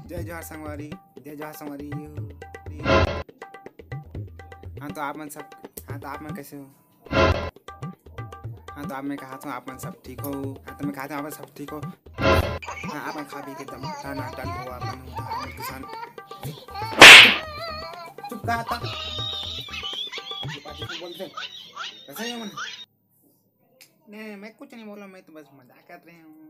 जय जोहार संगवारी, जय जोहार संगवारी। हाँ तो आप मन सब, हाँ तो आप मन कैसे हो? हाँ तो आप मैं कहा था आप मन सब ठीक हो? हाँ तो मैं कहा था आप मन सब ठीक हो? हाँ आप मन खा पी के एकदम टन हो आप मन किसान। चुप कहा था बोलते कैसे ही मन? नहीं मैं कुछ नहीं बोला, मैं तो बस मजाक कर रहे हूँ।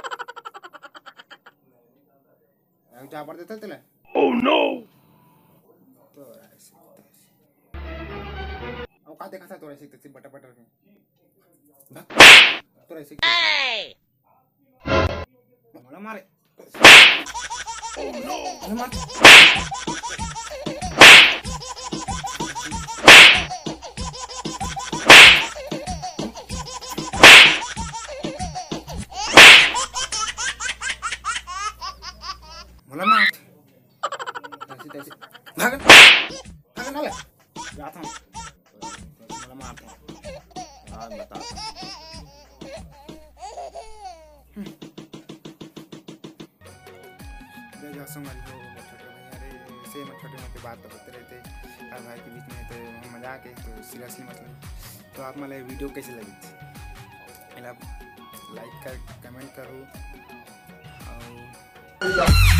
जा पड़ देता तेरे। Oh no. तो ऐसे अब का देखा था तो ऐसे तैसे बटा बटा में तो ऐसे मोला मारे। ओह नो मार। मोला मार ऐसे तैसे भाग भाग ना ले जाता हूँ मोला मारता हूँ यार बता। हमारी हो छोटे भाई, अरे ऐसे छोटे मोटे बात तो होते रहते हर भाई के बीच में, तो मजाक है तो सीरियसली मतलब। तो आप मतलब वीडियो कैसे लगी मतलब लाइक कर कमेंट करो और